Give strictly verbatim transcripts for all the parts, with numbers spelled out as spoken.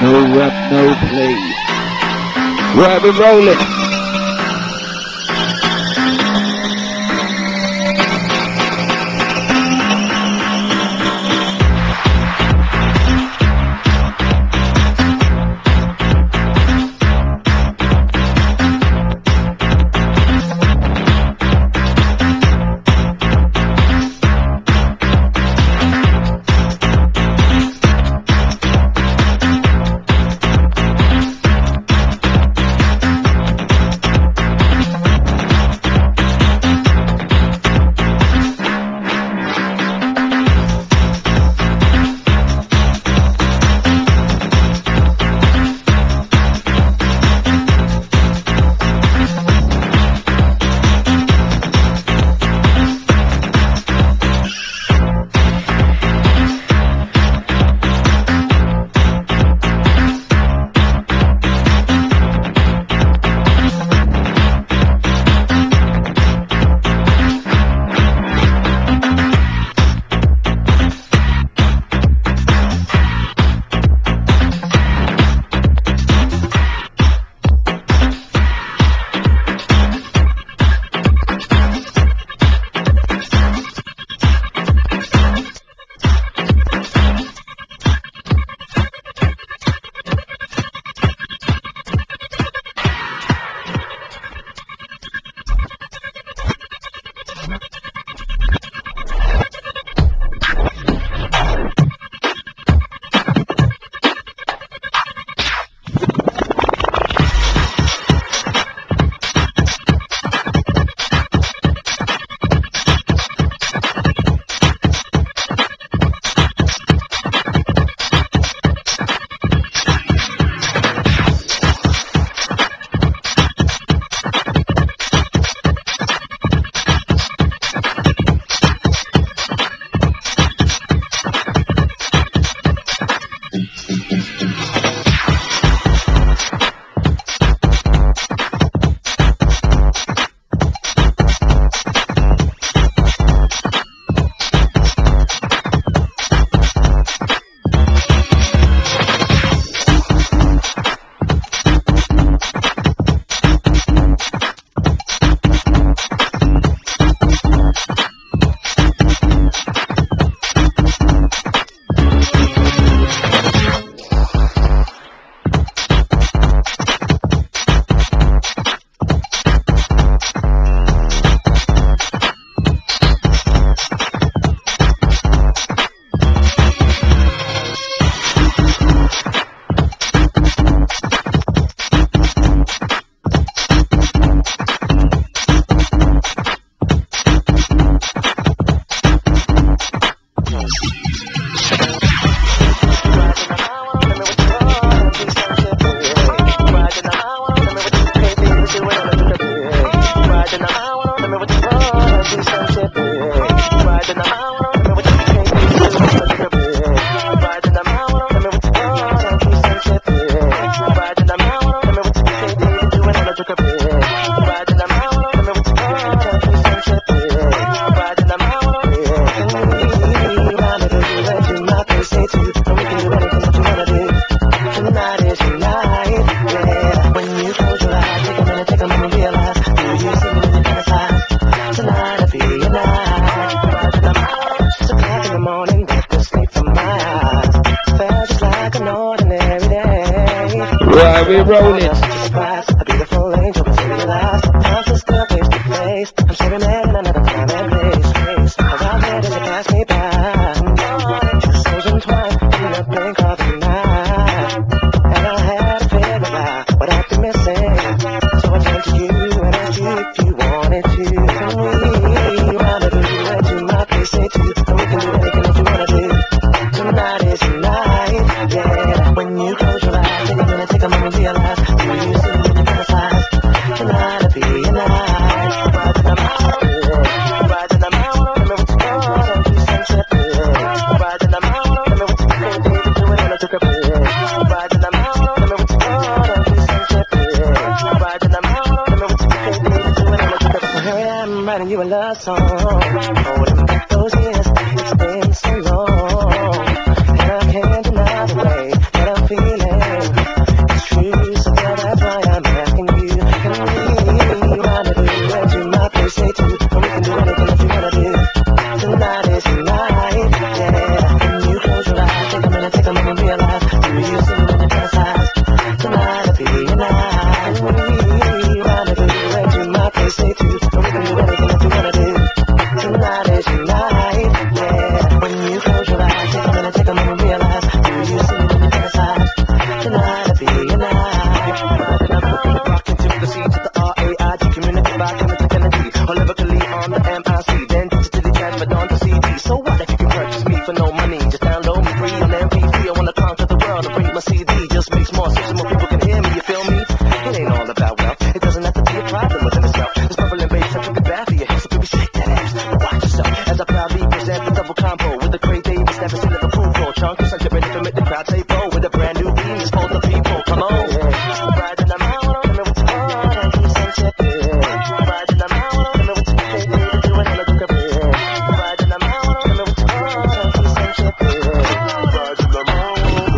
No rap, no play. Right, we rolling. Right, we rolling. A beautiful angel was realized. I'm just still face to face. I'm staring at another time and place. Around here as it pass me by. Two souls entwined in a blink of the night. And I had to figure out what I've been missing. So I turned to you and asked you if you wanted to. Can we rendezvous and to my place say to? And we can do anything that you wanna do. Tonight is the night, yeah. When you close your eyes, then you're gonna take a moment to realize. Do you see me in the fantasize? Tonight will be a night. Riding the mountain, riding the mountain, remember what you got, and you sunset, yeah. Riding the mountain, remember what you can do, do it on a took a pill. Riding the mountain, remember what you got, and you sunset, yeah. Riding the mountain, remember what you can do, do it on a took a pill. So here I am writing you a love song, holding back those years, it's been so long. And I can't deny the way that I'm feeling. people with a brand new beam is for the people. Come on, riding the mountain, tell me what's on, and keep some shit. Riding the mountain, tell me what's on, baby, doing hella good career. Riding the mountain, tell me what's on, and keep some shit. Riding the mountain.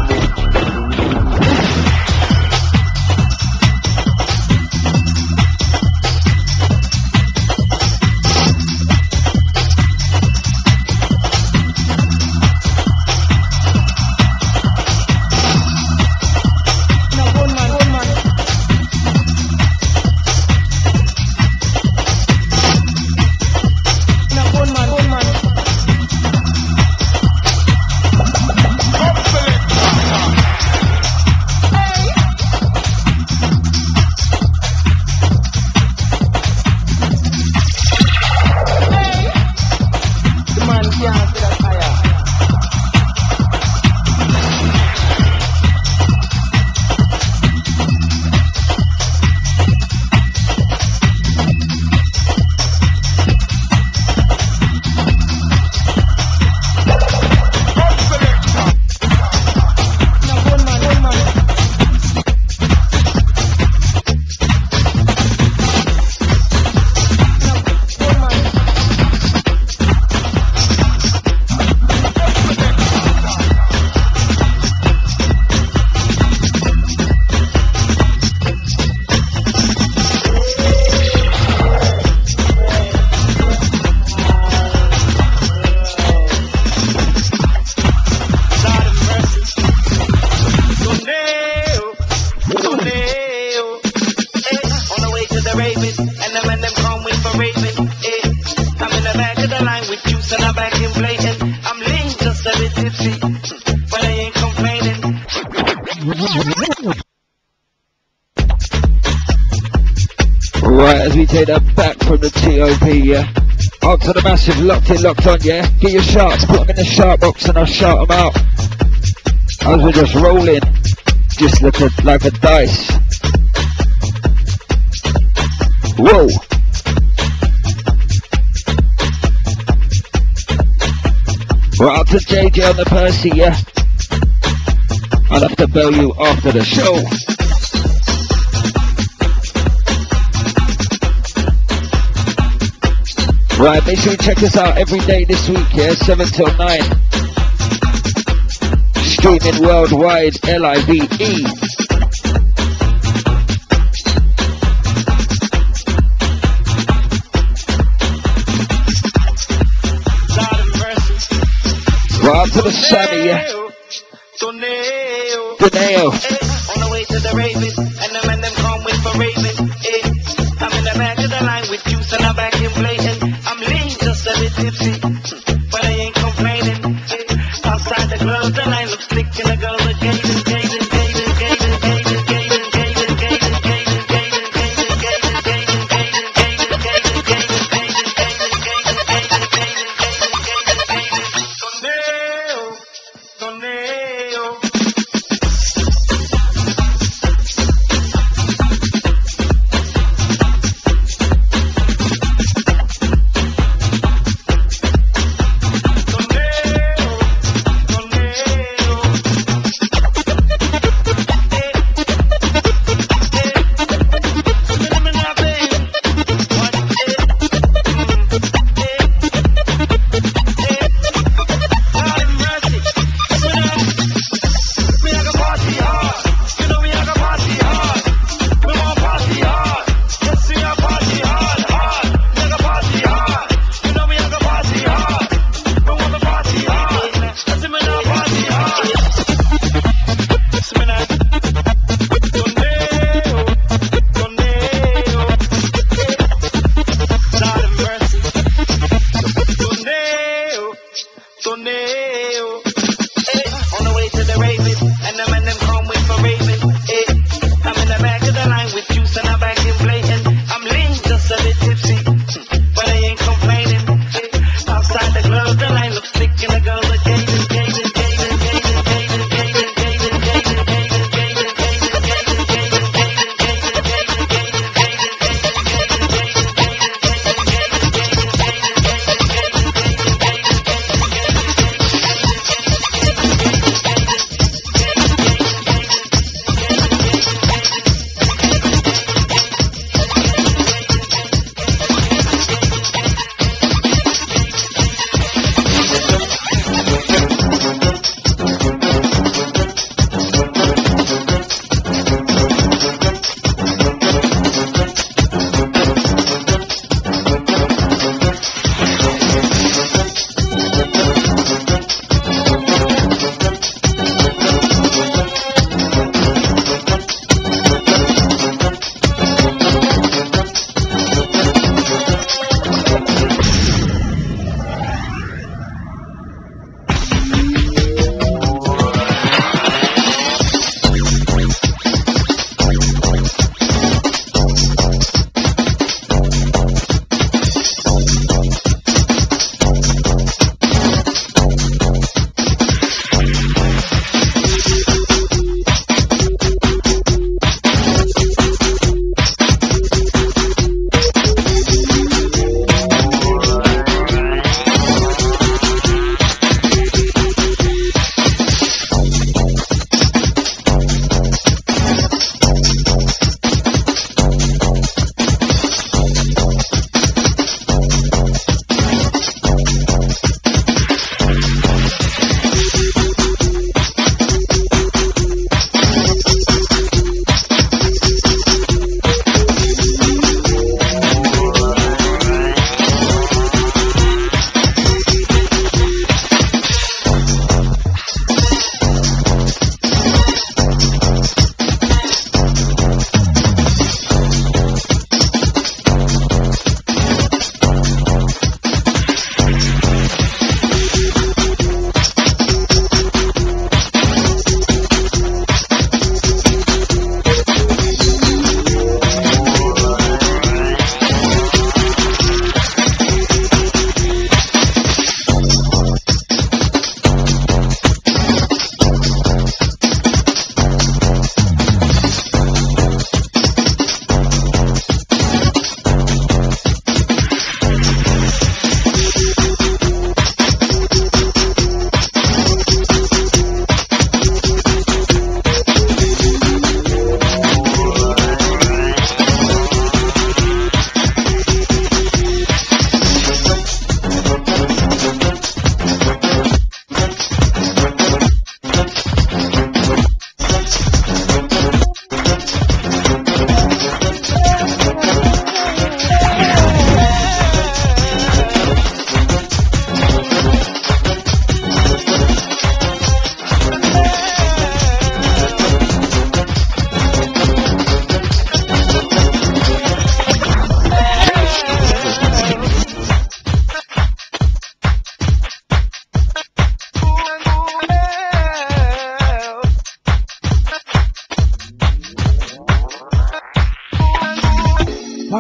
Right, as we take that back from the T O P, yeah. Up to the massive, locked in, locked on, yeah. Get your sharks, put them in the shark box and I'll shout them out. As we're just rolling, just look at, like a dice. Whoa. Right, up to J J on the Percy, yeah. I'll have to bell you after the show. Right, make sure you check us out every day this week, yeah, seven till nine. Streaming worldwide, L I V E. Right, up to the Sammy, yeah. Doneo. On the way to the Raven, and the man them come with for Raven. Eh. I'm in the back of the line with juice and I'm back in blatant. I'm lean, just a bit tipsy, but I ain't complaining. Eh. Outside the club, the line looks slick and the girl look gazing, gazing, gazing, gazing, gazing, gazing, gazing, gazing, gazing, gazing, gazing, gazing, gazing, gazing, gazing, gazing, gazing, gazing,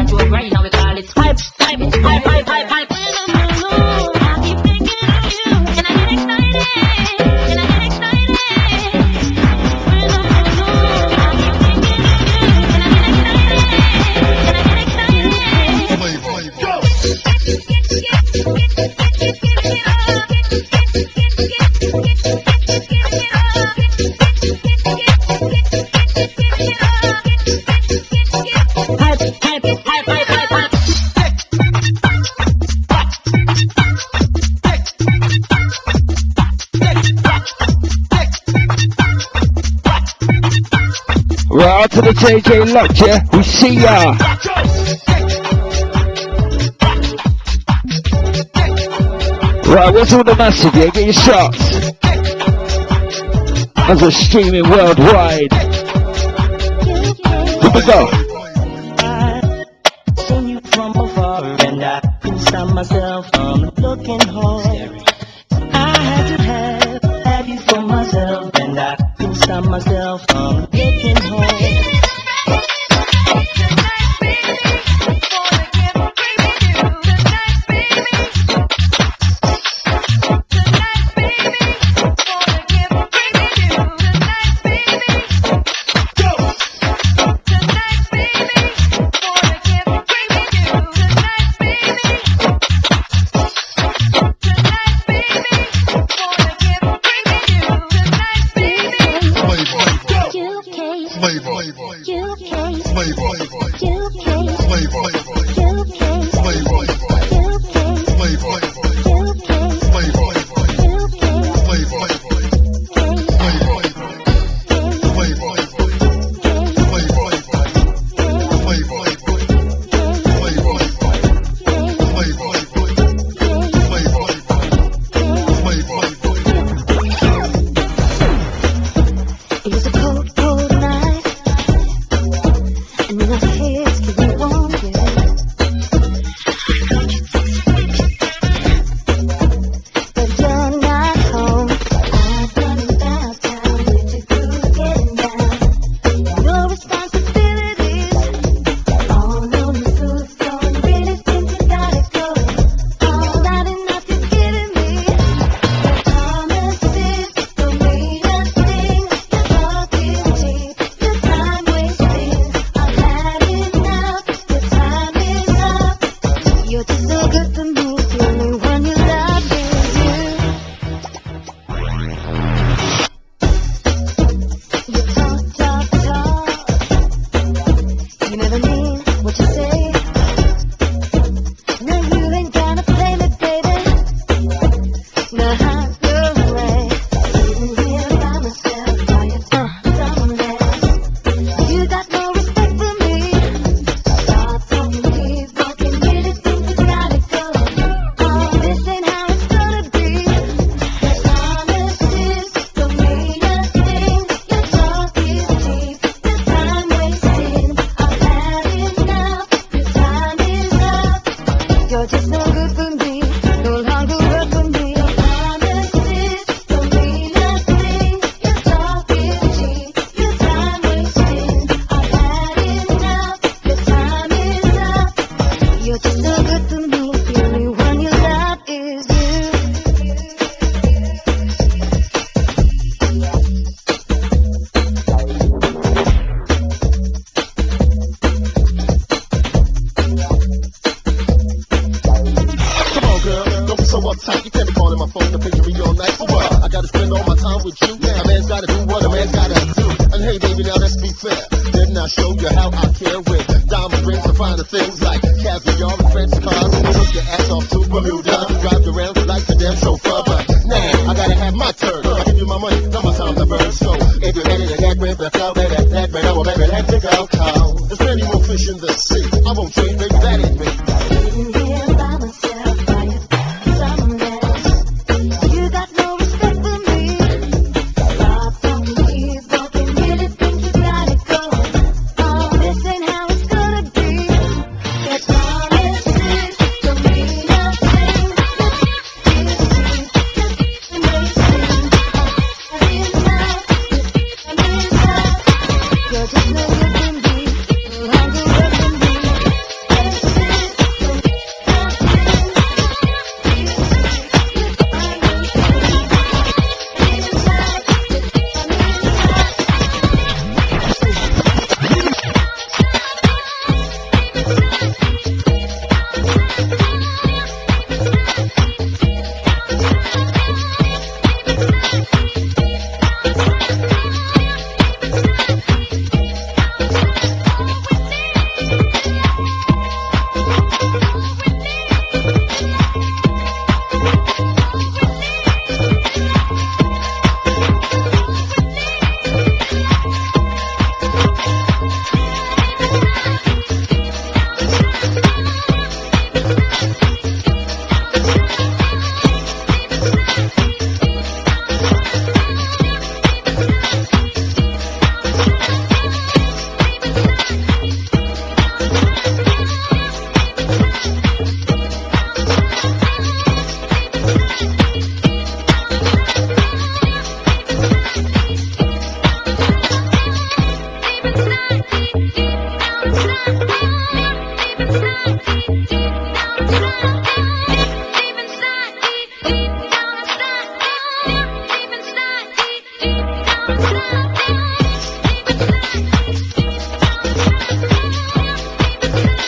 a joke right now, we call it hype, hype, hype, hype, hype, hype. I keep thinking of you, and I get excited, and I get excited. When I'm alone, I keep thinking of you, and I get excited, and I get excited. Go! Right out to the J J Luck, yeah? We see ya. Right, where's all the massive, yeah? Get your shots. As we're streaming worldwide. Here we go. I've seen you from afar and I couldn't stop myself from looking hard. I had to have, have you for myself and I couldn't stop myself from looking hard.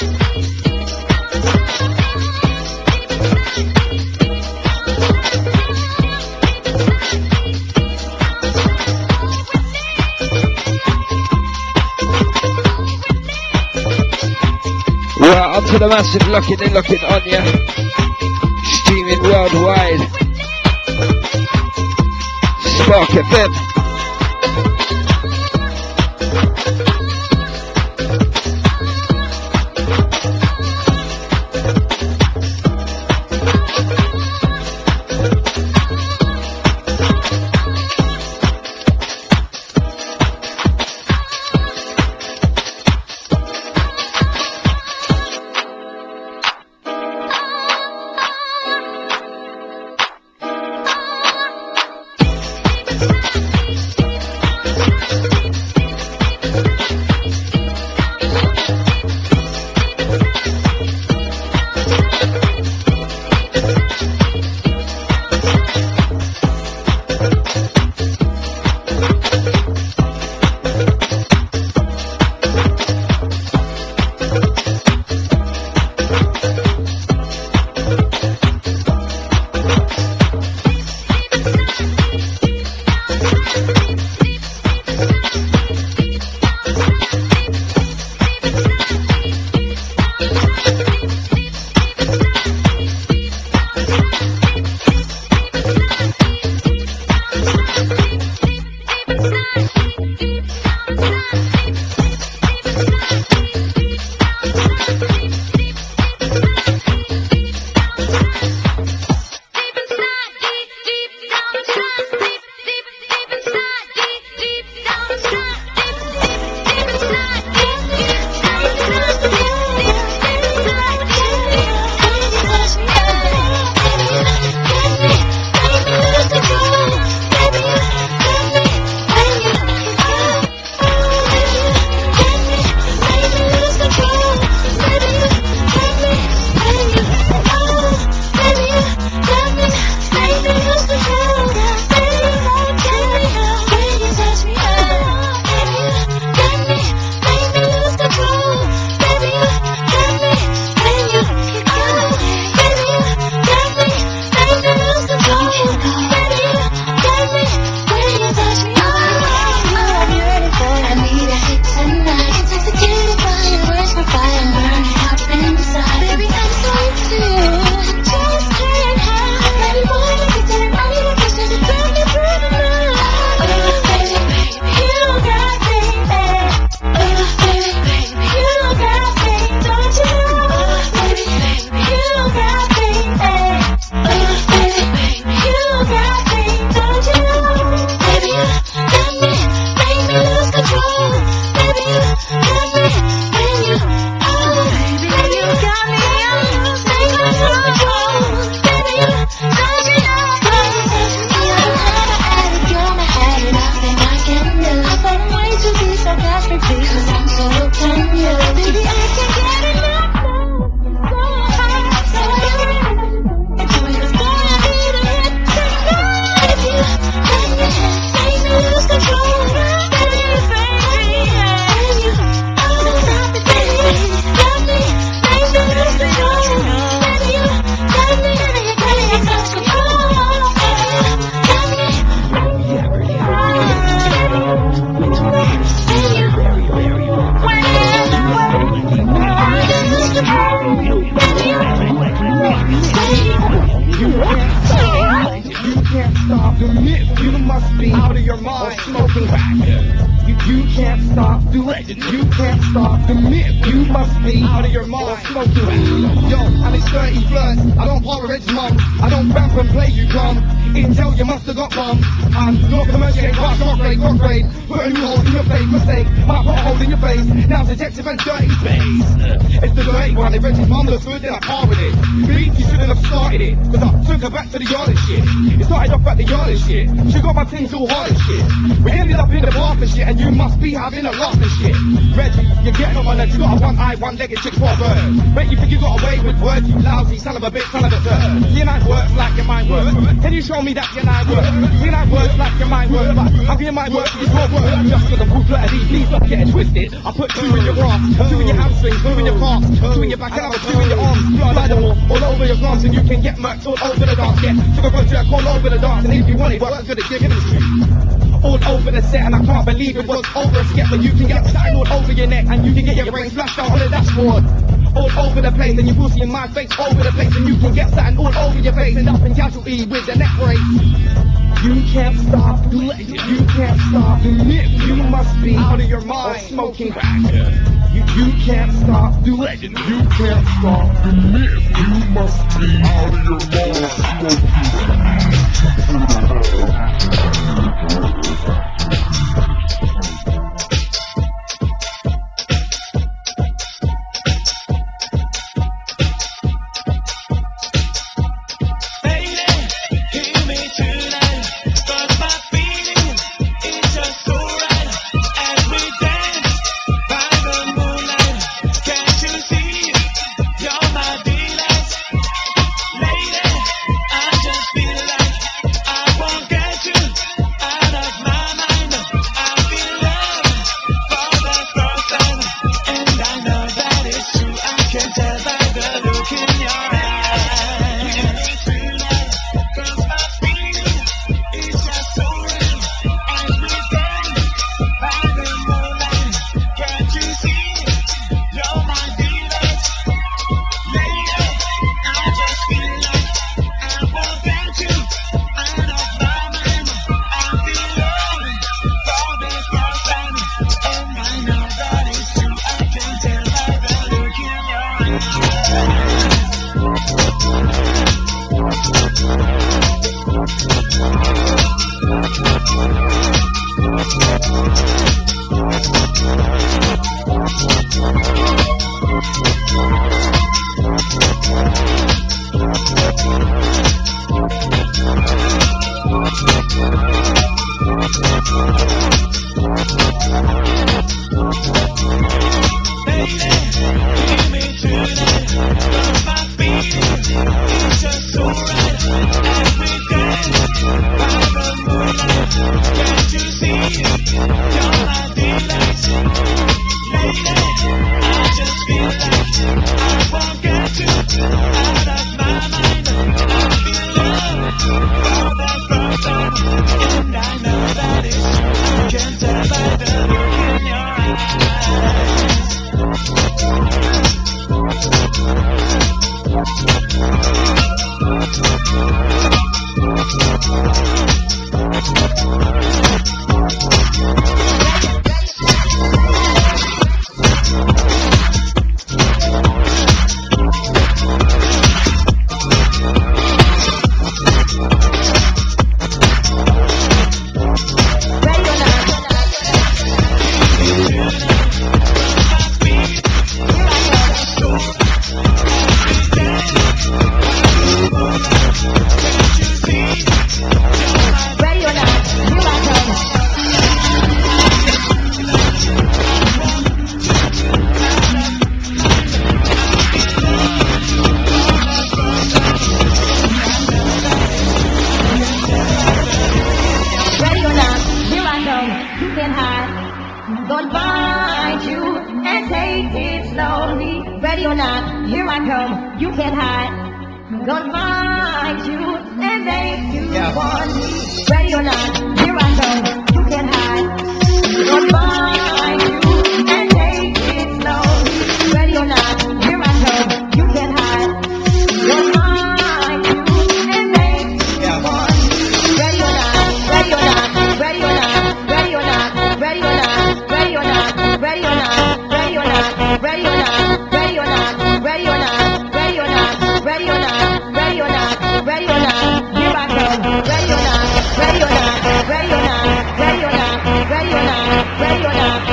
Right, onto the massive locking in, locking on ya. Streaming worldwide. Spark F M. One-legged chick for a bird. Bet you think you got away with words, lousy son of a bitch, son of a dirt. Your mind works like your mind works. Can you show me that your mind works? Your mind works like your mind works. But how can your mind work if your work? Just for the proof letter D, please don't get it twisted. I put two in your ass, two in your hamstrings, two in your calves, two in your back, and two in your arms. Blood all, all over your gums, and you can get murked all over the dance. Get took a good jerk all over the dance, and if you want it, work good at giving it to you. All over the set, and I can't believe it was over a skip. But you can get something all over your neck, and you can get your brain flushed out on the dashboard. All over the place, and you will see in my face over the place, and you can get something all over your face, and up in casualty with the neck brace. You can't stop the legend, you can't stop the myth. You must be out of your mind, smoking crack. You, you can't stop the legend, you can't stop the myth. You must be out of your mind, smoking crack. Ready or not, ready or not, ready or not, ready or not, ready or not, ready or not,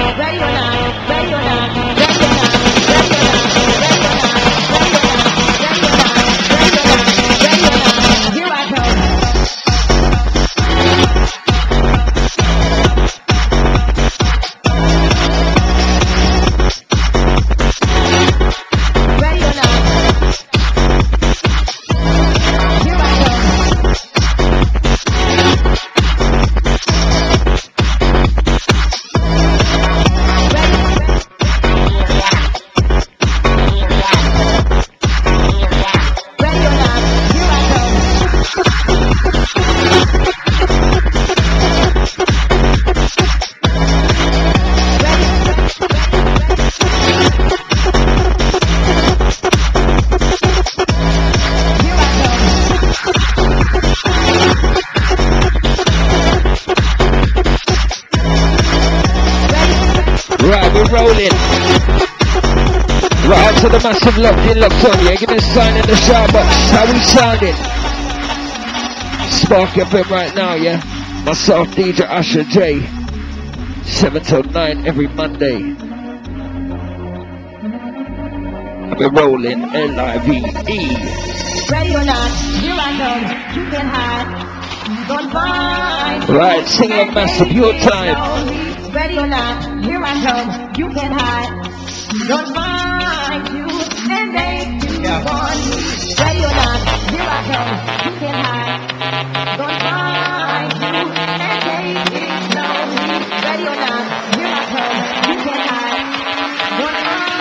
the massive locked in, locked on, yeah. Give me a sign in the shout box. How we sounding? Spark F M right now, yeah. Myself, D J Usher J. seven till nine every Monday. We're rolling L I V E. Ready or not, here I come. You can hide. Don't find. Right, sing a massive your time. Ready or not, here I come. You can hide. Don't find you and make you want. Ready or not, here I come. You can hide. Don't find you and take it slowly. Ready or not, here I come. You can hide. Don't find you.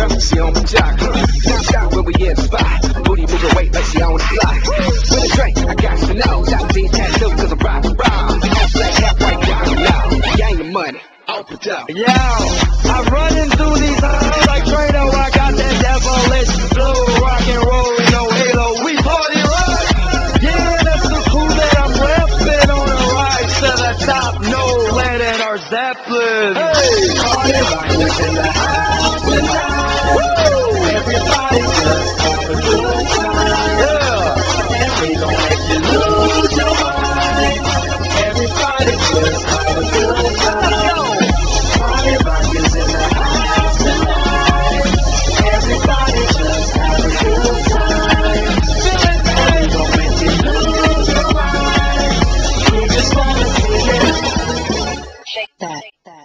diamonds, she on my jock. Now stop when we in the spot. Booty moving weight like she on the block. With a drink, I got to know. Top ten tattoo cause I'm rock and roll. Half black, half white, down low. Gang the money, open up. Yo, I'm running through these halls like Trado. I got that devilish flow, rock and roll, no halo. We party rock. Yeah, that's the cool that I'm repping on the rise to the top. No lead in our Zeppelin. Hey, party rockers in the house tonight. Woo! Everybody just have a good time. Yeah, and we gon' make you lose your mind. Everybody just have a good time. Party rockers in the house tonight. Everybody just have a good time. And we gon' make you lose your mind. We just wanna see it. Shake that.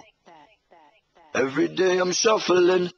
Every day I'm shuffling.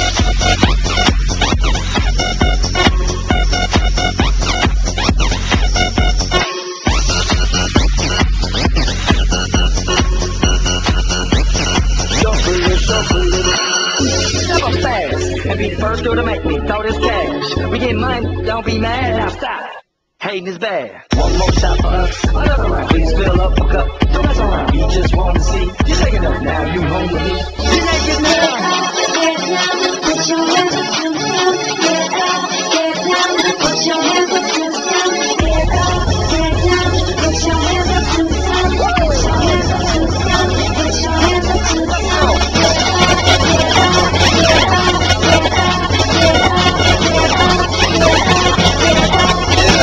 Shuffling, shuffling. Never fast and be the first door to make me throw this cash. We get money, don't be mad, now stop. Hating is bad. One more shot for us, another round. Please fill up a cup, don't mess around. You just want to see, you're taking up now, you home with me. You naked now. Get down, put your hands up to the sound. Get up, get down, put your hands up to the sound. Get up, get down, put your hands up to the sound. Put your hands up to the sound. Put your hands up to the sound. Get up, get up, get up, get up, get up, get up, get up, get up.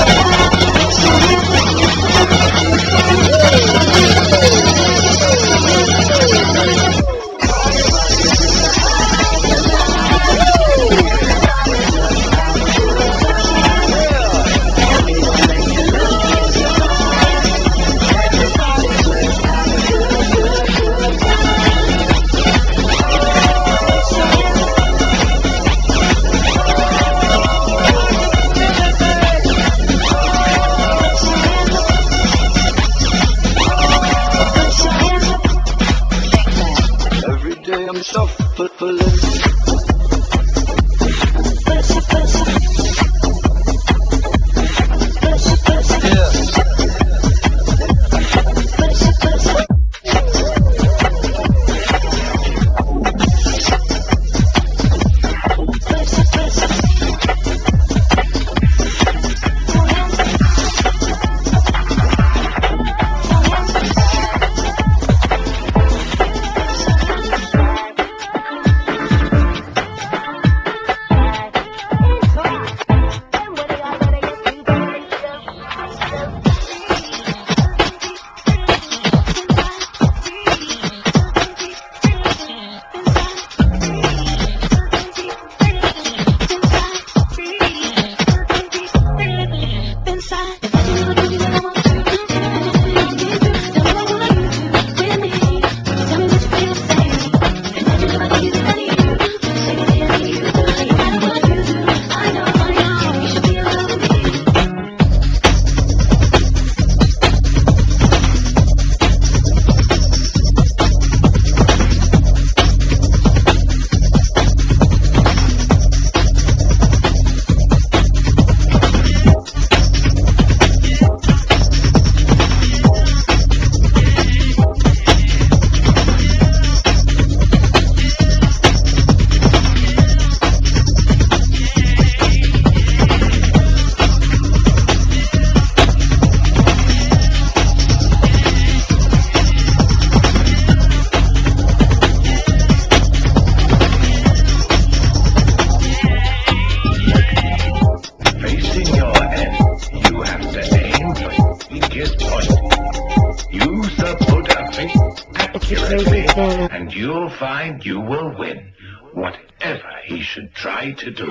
and you'll find you will win, whatever he should try to do.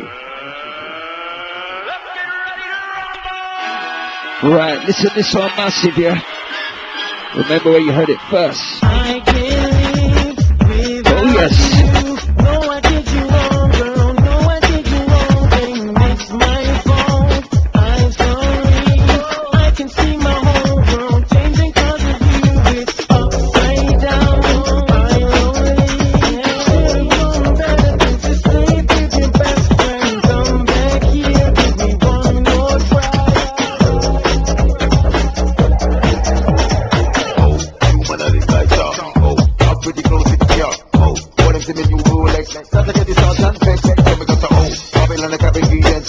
Right, listen, this one massive, yeah? Remember where you heard it first. I can't live Oh, yes. you. No, I did you wrong, girl. No, I did you wrong. Baby, it's my fault. I'm sorry. I can see my whole world changing cause of you. It's upside down. I'm lonely. You're better than to sleep with your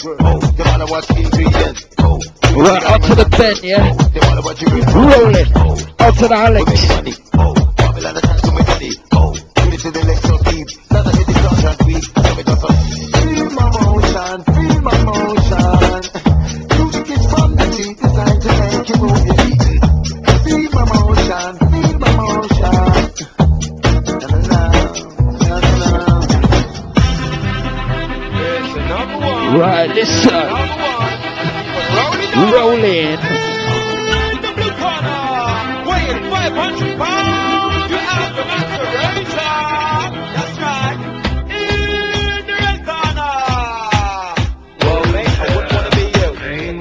Oh, they wanna watch ingredients. Oh, Right, up to the Ben, yeah? they wanna watch you. Roll it. Up to the Alex. Money. Oh, Babylon attached to my body. Oh, give it to the legs so deep. Not a hit the cross and sweet. Give it up. Feel my motion, feel my motion. Music is from the beat, designed to make you move your feet. Feel my motion, feel my motion. Na na na, na na na. It's another one. Right, listen. Another one. Roll it on. Rolling. In the blue corner, weighing five hundred pounds, you have the masquerader. That's right. In the red corner. Well, mate, I wouldn't want to be you.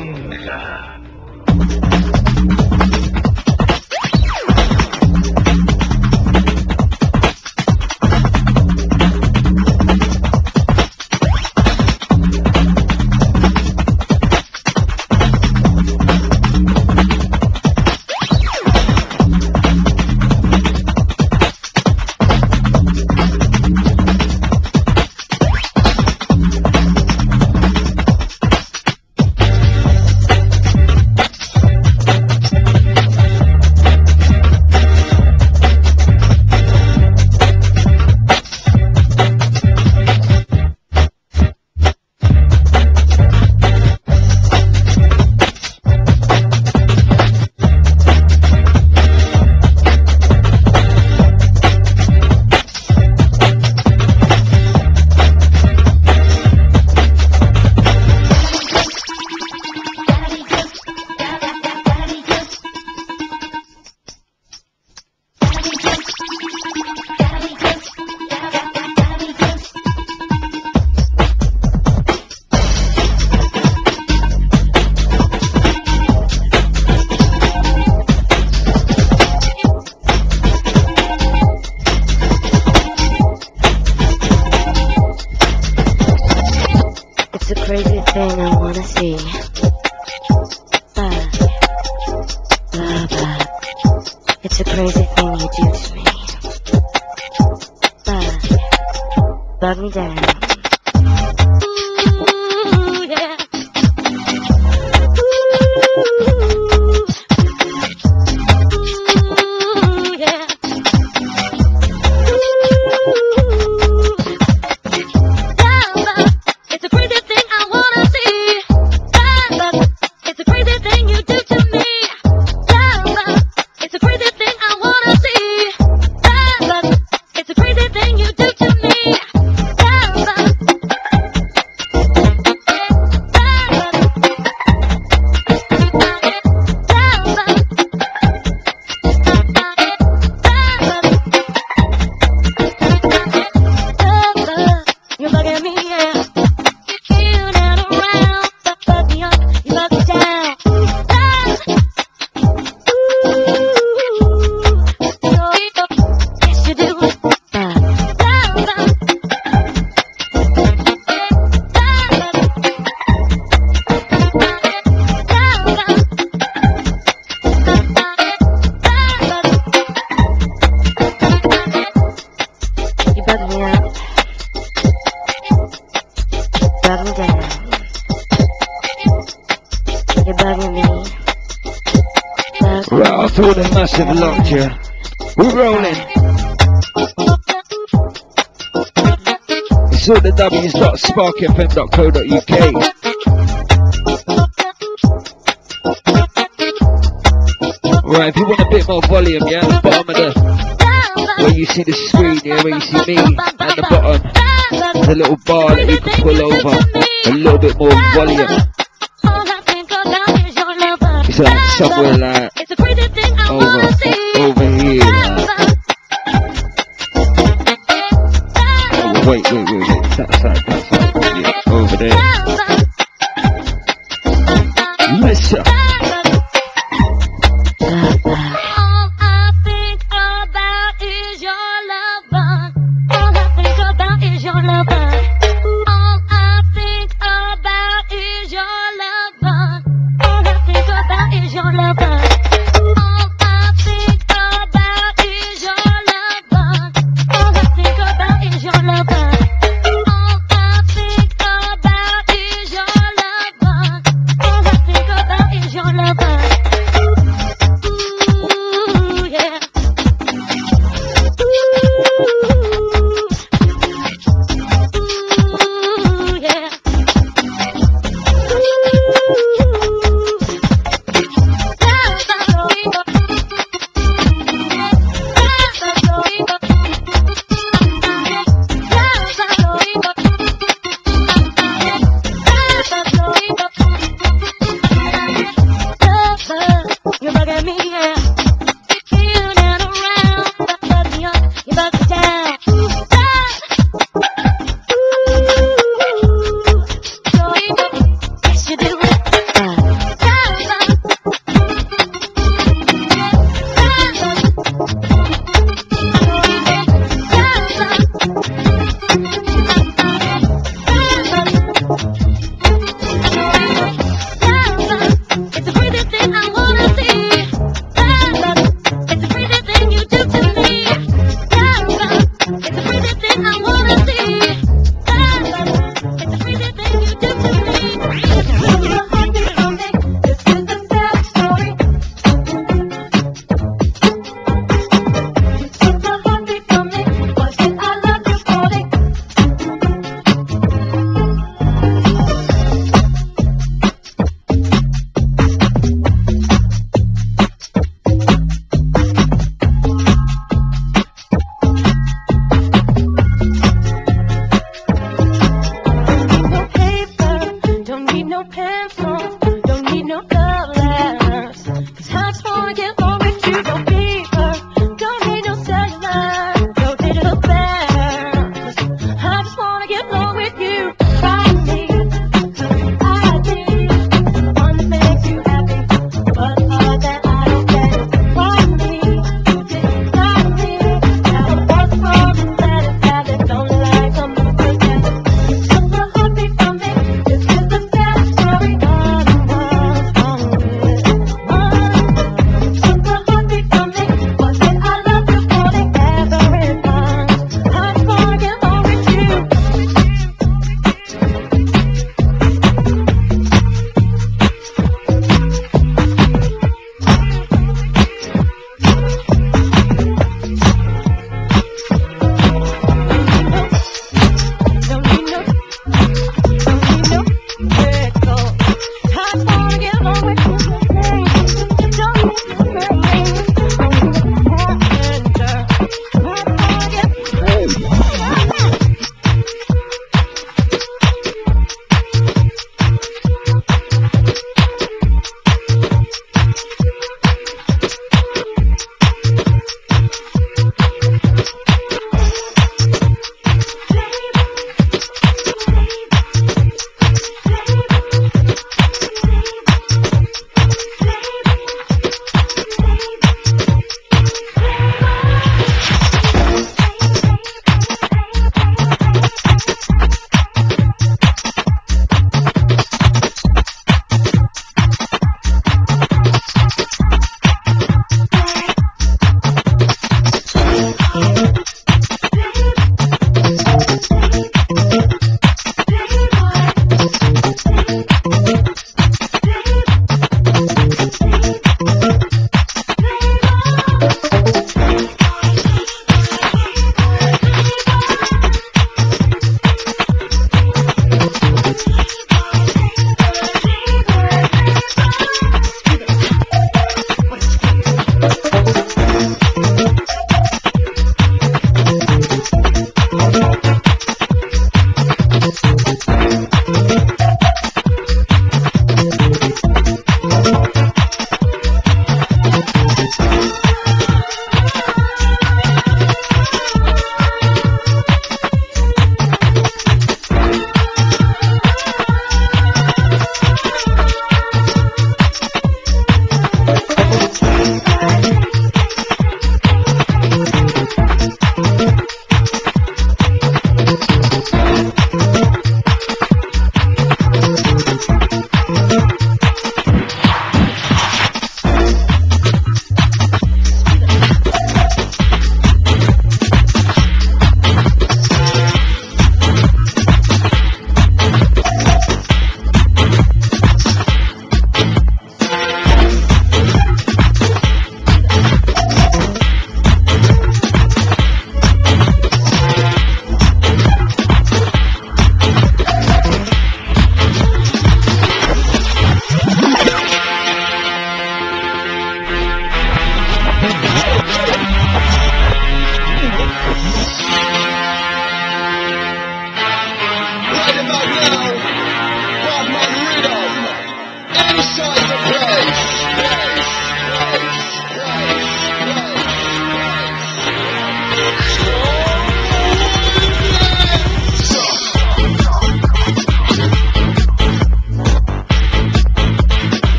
It's a crazy thing I wanna see. Blah, blah, blah. It's a crazy thing you do to me. Blah, bug me down. Ooh, yeah. Ooh, yeah. It's a crazy thing I wanna see. It's a crazy thing you do to me. It's a crazy thing I wanna see. It's a crazy thing you do to me. You're bugging me, yeah. You down around, fuck, fuck me up, you fuck me down. Yes, you do. You bug me up. Bug me down. You're bugging me. Bug Right, after all the massive lunch, yeah? We're rolling. It's all the w's dot spark f m dot co dot u k. Right, if you want a bit more volume, yeah, at the bottom of the, where you see the screen, yeah, where you see me, at the bottom, there's a little bar that you can pull over, a little bit more volume. It's like somewhere like, over, over here, like. Oh, wait, wait, wait, wait, that side, that side, yeah, over there. Listen. All I think about is your love bug. All I think about is your love bug. All I think about is your love bug. All I think about is your love bug. All I think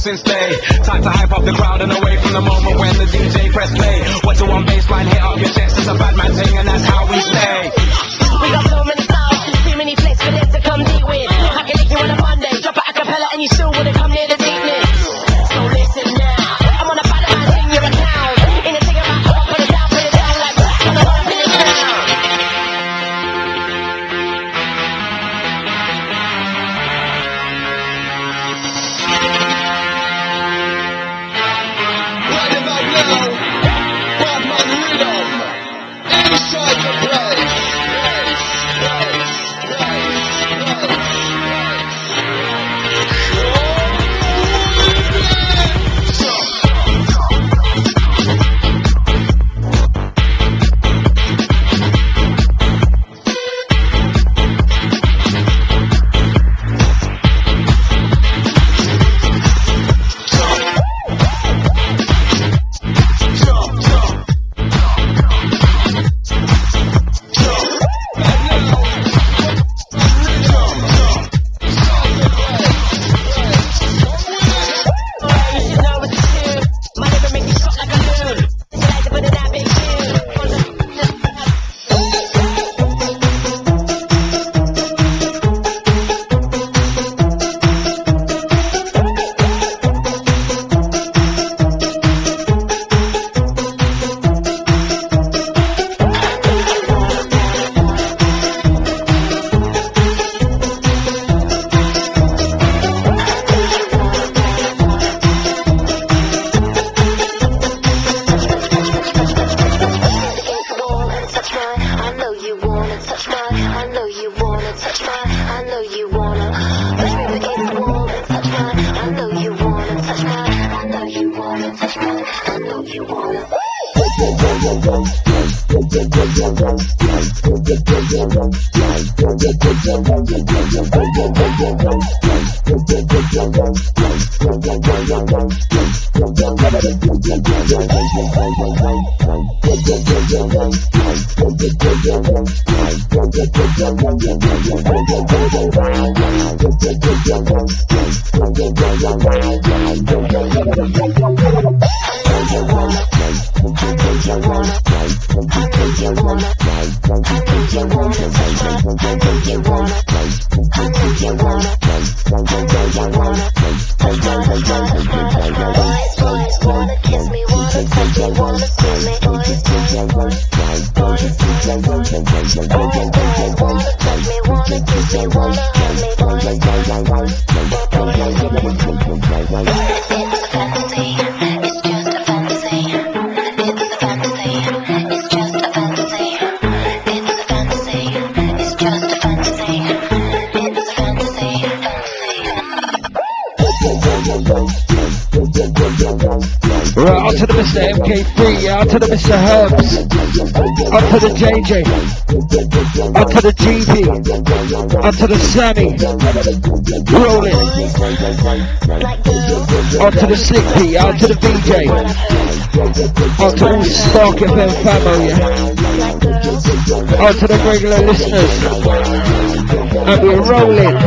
since day. Time to hype up the crowd and away from the moment when the D J press play. What do one baseline hit up your chest? It's a bad man thing and that's how we stay. We got so many styles, too many places for them to come deep with. I can lick you on a Monday, drop a acapella and you still wouldn't come near the deepness. So listen now, I'm on a bad man thing, you're a clown. In a thing about up, put it down, put it down like that. I'm gonna put it down. Right about now, Badman Rhythm, inside the place. Right, out to the Mister M K three, yeah, out to the Mister Herbs, up to the J J, up to the G P, up to the Sammy, rolling, up to the Slick P, out to the V J, up to all Spark F M family, yeah, out to the regular listeners, and we're rolling.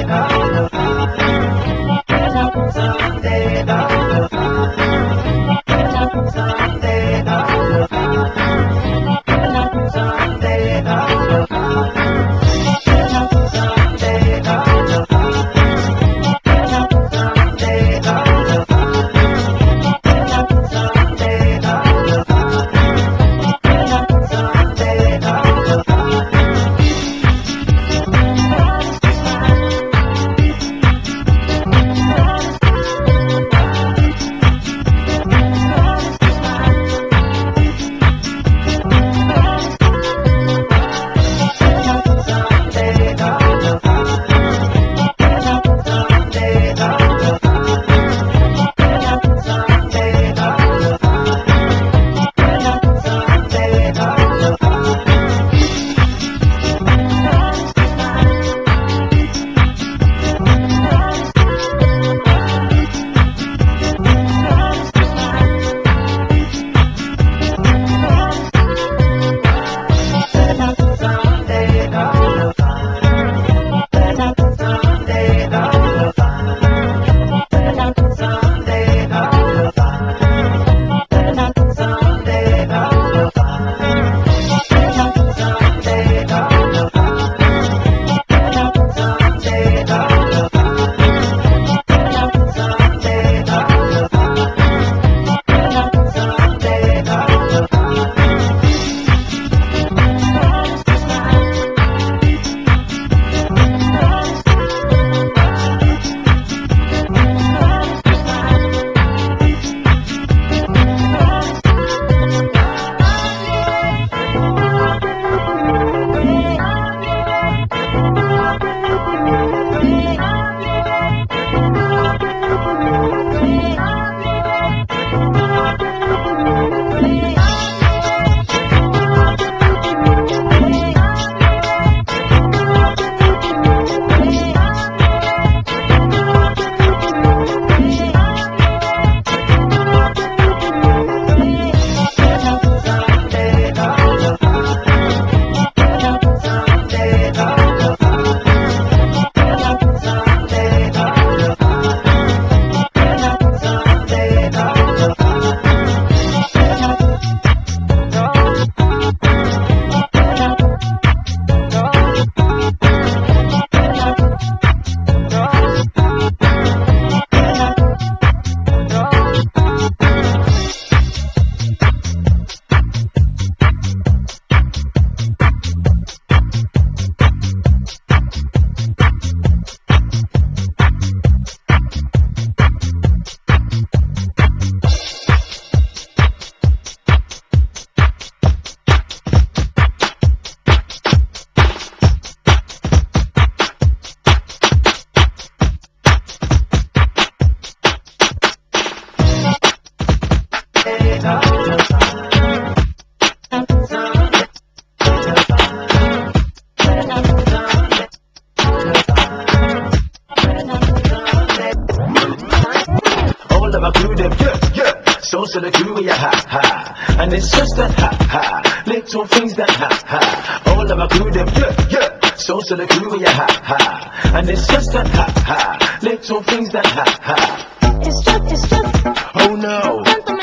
to the crew, yeah, ha, ha. And it's just that, ha, ha. Little things that, ha, ha. All of my crew, them, yeah, yeah. So to the crew, yeah, ha, ha. And it's just that, ha, ha. Little things that, ha, ha. It's just, it's just. Oh no.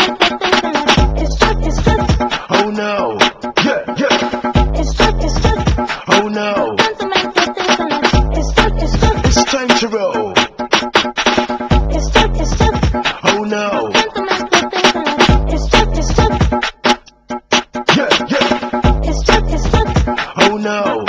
It's just, it's just. Oh no. Yeah, yeah. It's just, it's just. Oh no. It's just, it's just. It's time to roll. It's just, it's just. Oh no. It's just, it's just. Yeah, yeah. It's just, it's just. Oh no.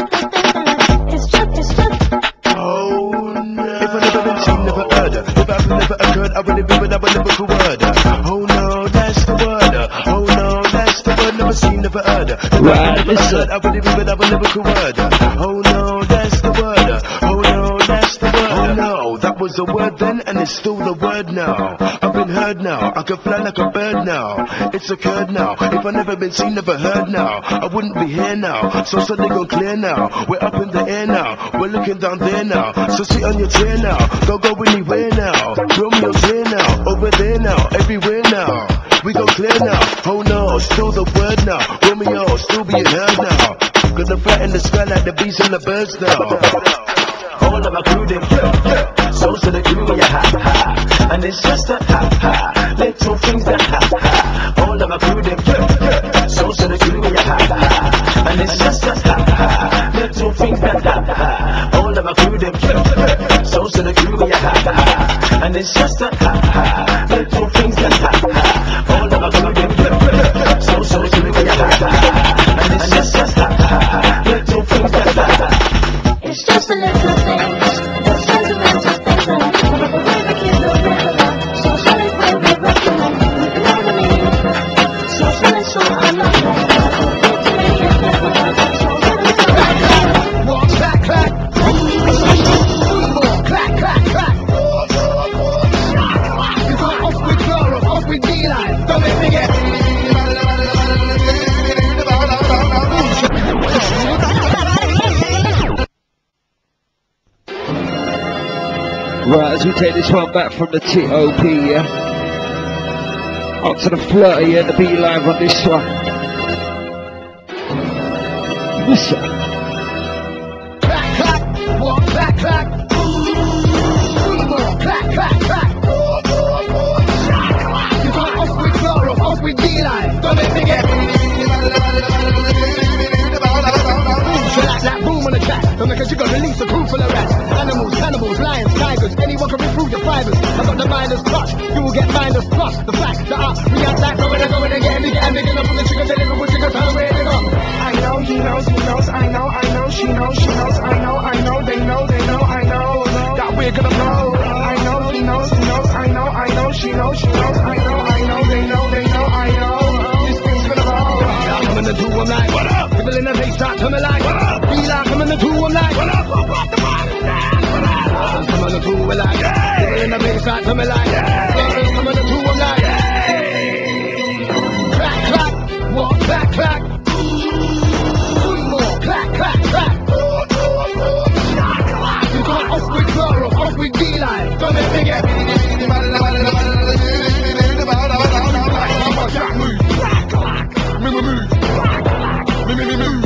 It's just, it's just. Oh no. If I never been seen, never heard her. If I've never occurred, I would have been without a lyrical word. Oh no, that's the word. Oh no, that's the word. Never seen, never heard her. If Right, I've never listen. heard, I would have been without a lyrical word. Oh no, that's the word. Oh no, that's the word. Oh no, that was a word then, and it's still the word now. I've been heard now. I can fly like a bird now. It's occurred now. If I never been seen, never heard now, I wouldn't be here now. So suddenly gone clear now. We're up in the air now. We're looking down there now. So sit on your chair now. Don't go anywhere now. Romeo's here now. Over there now. Everywhere now. We go clear now. Oh no, still the word now. Romeo still being heard now. Gonna flatten the sky like the bees and the birds now. All of my crew them flip, flip. So to the crew, yeah, ha, ha. And it's just a ha, ha. Little things that ha, ha. All of my crew them flip, flip. So to the crew, yeah, ha, ha. And it's just a ha, ha. Little things that ha, ha. All of my crew them flip, flip. So to the crew, yeah, ha, ha. And it's just a ha, ha. Little things that ha, ha. All of my crew them flip, flip. So to the crew, yeah, ha, ha. And it's just a ha, ha. Little things that ha, ha. It's just a little thing, the sentimental things that I feel. The way the kids are regular, so solid when we recommend. You know what I mean? So solid, so I'm not like that. It's a lady and that's what I got. So solid, so I'm not like Walk, clack, clack. More, clack, clack, clack. You go off with Clara, off with D-Line. Don't make me get. Right, as we take this one back from the T O P, yeah. Up to the flirty and the B live on this one. Listen. Clack, clack. Walk, clack, clack. More, clack, clack, clack. You go off with Clara, off with D-Line. Don't make me get. Like that boom on the track. Don't make a jiggle, release a crew full of rats. Animals, cannibals, lions, tigers. Anyone can rip through your fibers. I got the minus plus. You will get minus plus. The fact that I react like going and going and getting bigger and bigger. Up on the trigger, telling me what trigger, tell where they go. I know, he knows, he knows, I know, I know, she knows, she knows, I know, I know, they know, they know, I know, that we're gonna blow. I know, he knows, he knows, I know, I know, she knows, she knows, I know, I know, they know, they know, I know, this thing's gonna blow. I'm coming to do, I'm like, what up? People in the bass start to me like, what up? Be like, I'm in the two, I'm like, what up? Pop up the bottom down, what up? I'm coming to do, I'm like, people in the bass start to me like, yeah. I'm coming to do, I'm like, clack, clack, walk, clack, clack. More, clack, clack, clack. You go off with Clara, off with D-Line. Don't let me get. Move, move, move. Move, move, move.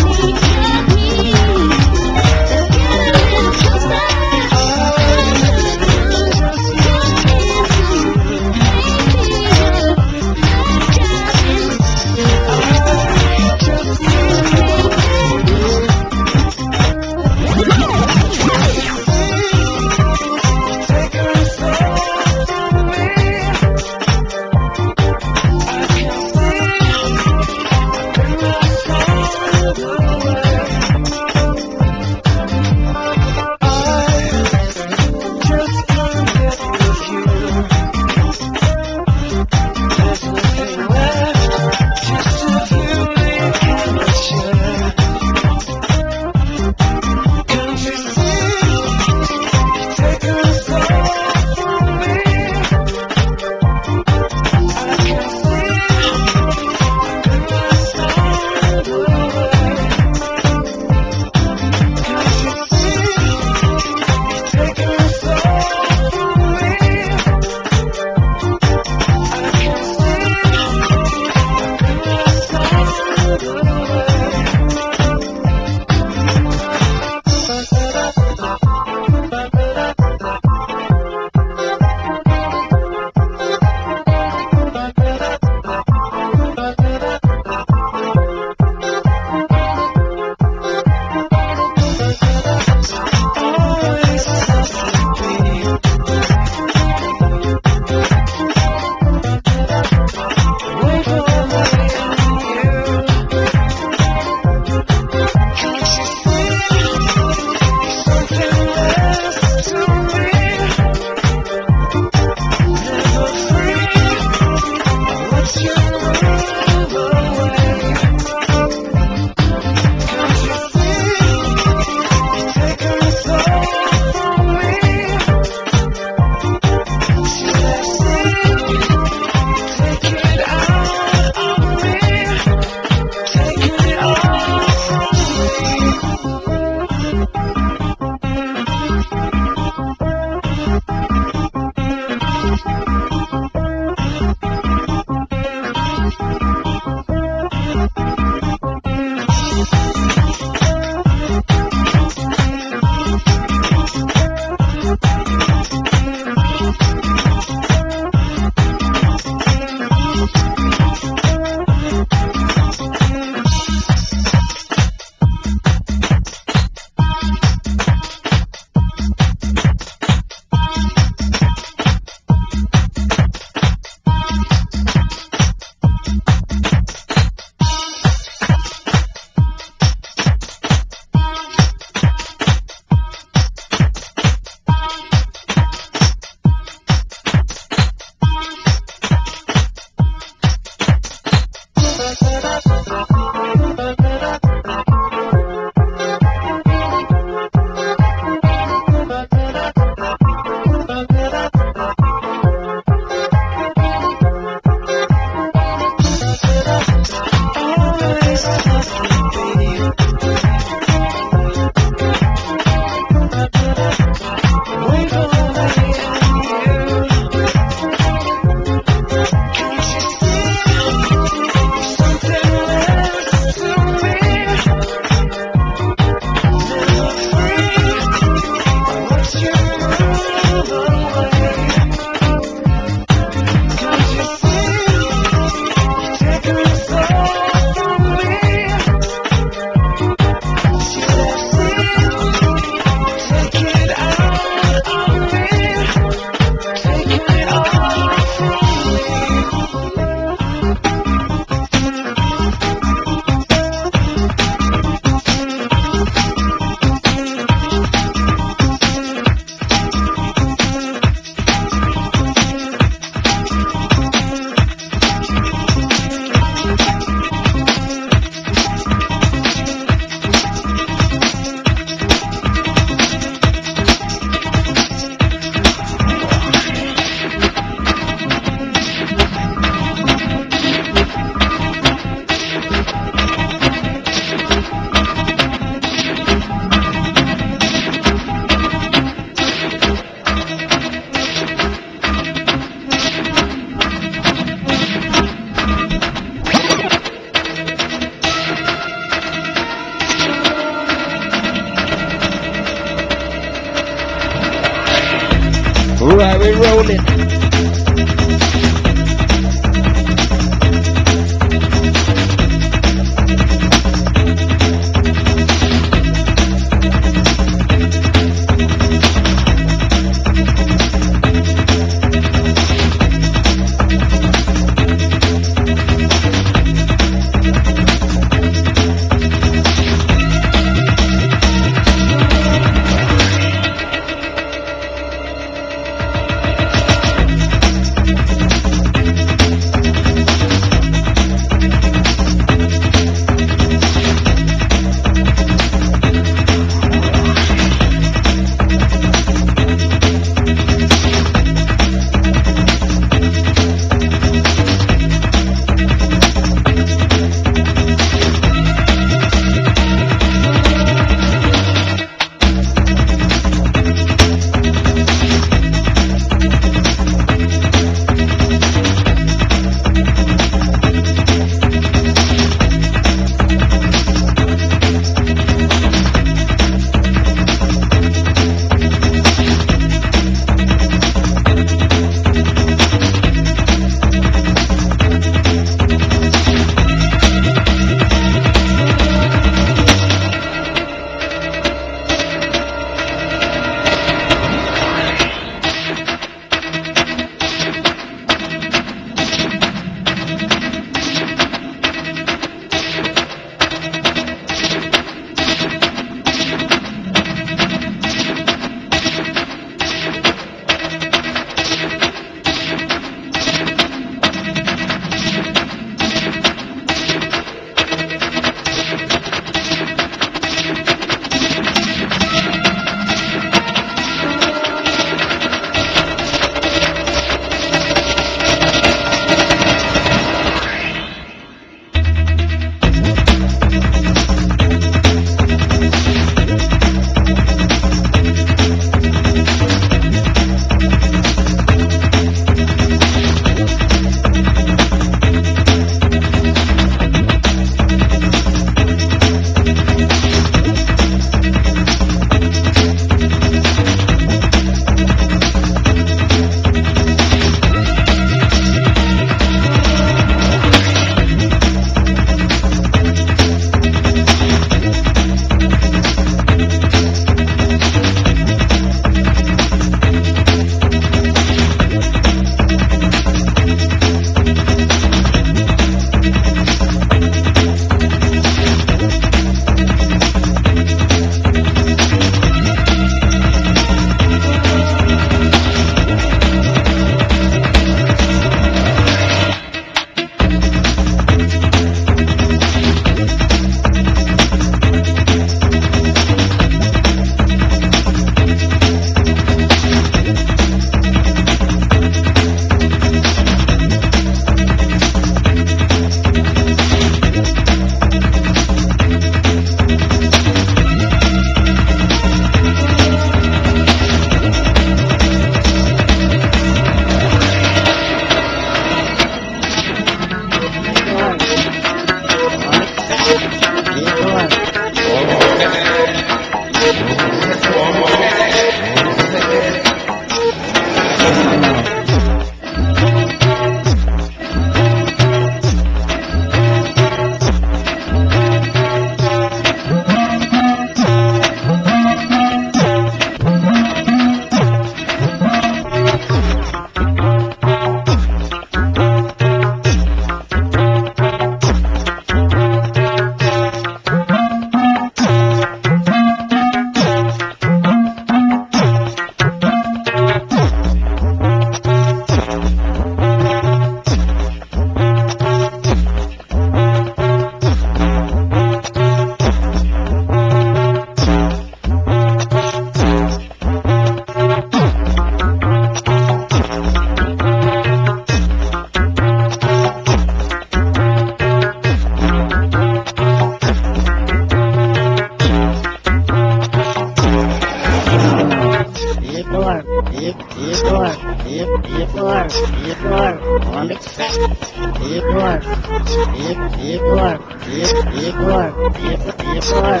Егор, Егор, Егор, Егор,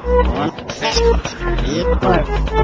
Егор.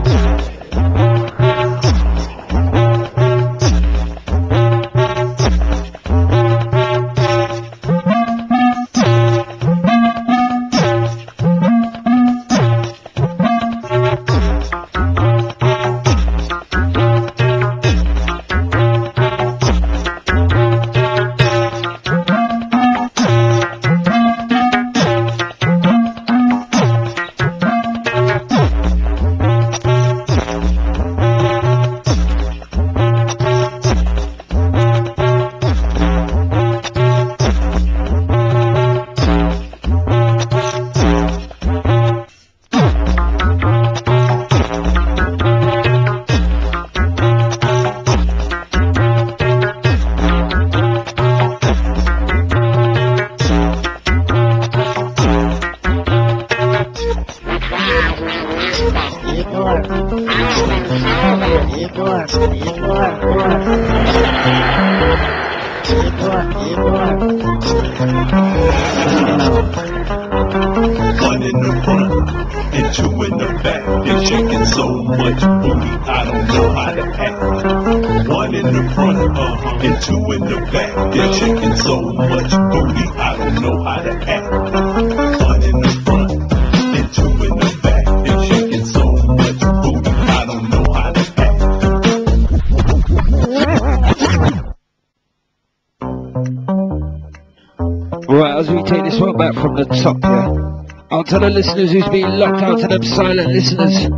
From the top, yeah. Out to the listeners who's been locked out to them silent listeners.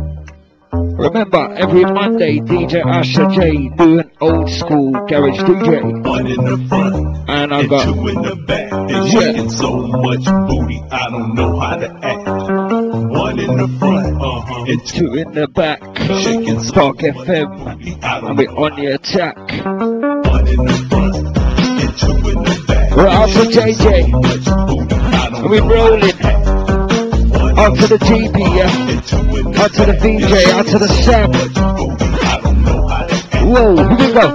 Remember, every Monday, D J Asher J doing old school garage D J. One in the front, and I and got two in the back. And yeah. shaking so much booty, I don't know how to act. One in the front, uh-huh, and two in the back. Shaking Spark F M, and we on the attack. One in the front, and two in the back. We're out to J J. And we rolling. Out to the G P, yeah. Out to the V J, out to the Sam. Whoa, here we go.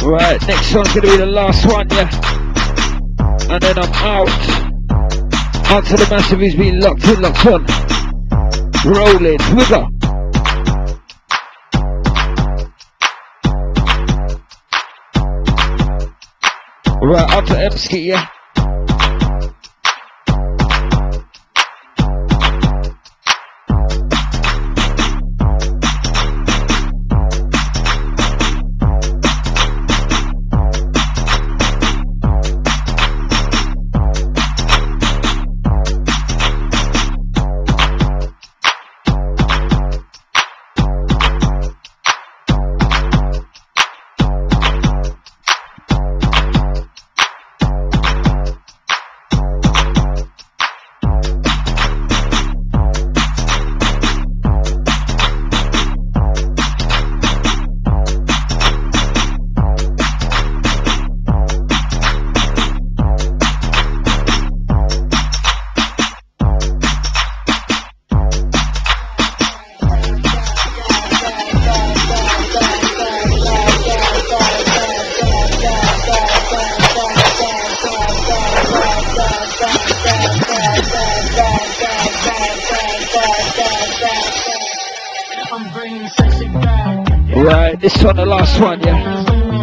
Right, next one's gonna be the last one, yeah. And then I'm out. Out to the massive, he's been locked in, locked on. Rolling, here we go. Right, up to M-Ski, yeah. Right, this one the last one, yeah.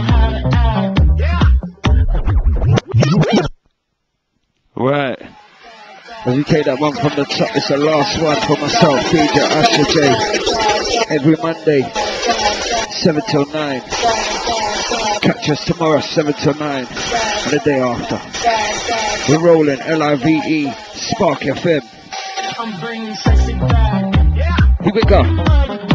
Right, as we take that one from the top, it's the last one for myself, D J Asher J. Every Monday, seven till nine. Catch us tomorrow, seven till nine, and the day after. We're rolling L I V E, Spark F M. Here we go.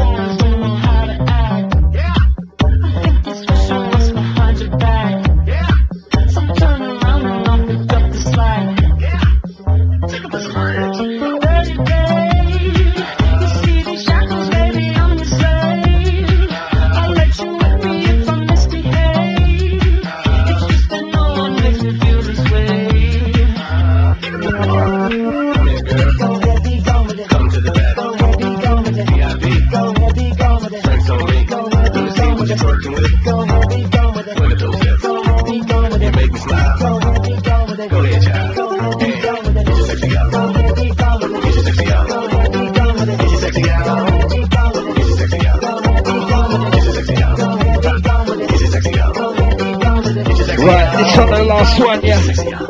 Last one, yeah.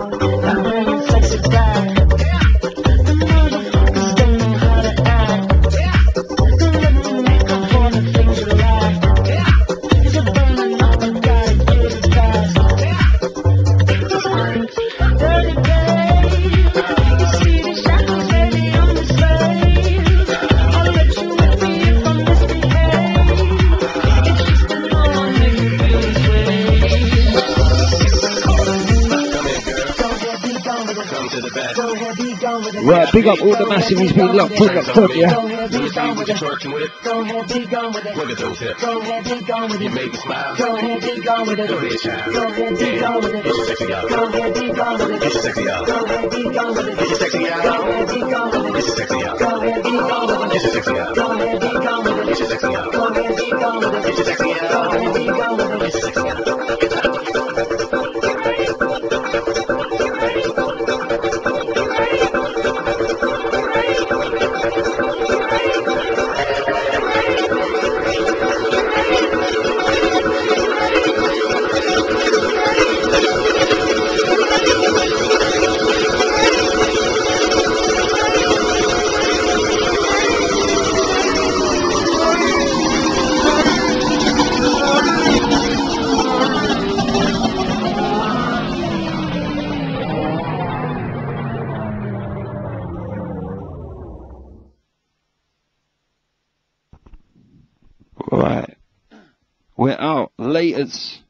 Right, big up all the massive, he's been locked in, locked on, yeah. Go ahead, be gone with it. Go ahead, be gone with it. Look at those hips. Go ahead, be gone with it. You make me smile. Go ahead, be gone with it. Go ahead, child. Go ahead, be gone with it. Get your sexy out. Go ahead, be gone with it. Get your sexy out. Go ahead, be gone with it. Get your sexy out. Go ahead, be gone with it. Get your sexy out. Go ahead, be gone with it. Get your sexy out. Go ahead, be gone with it. Get your sexy out. Go ahead, be gone with it. Get your sexy out. Go ahead, be gone with it. Get your sexy out. Right, we're out. Laters.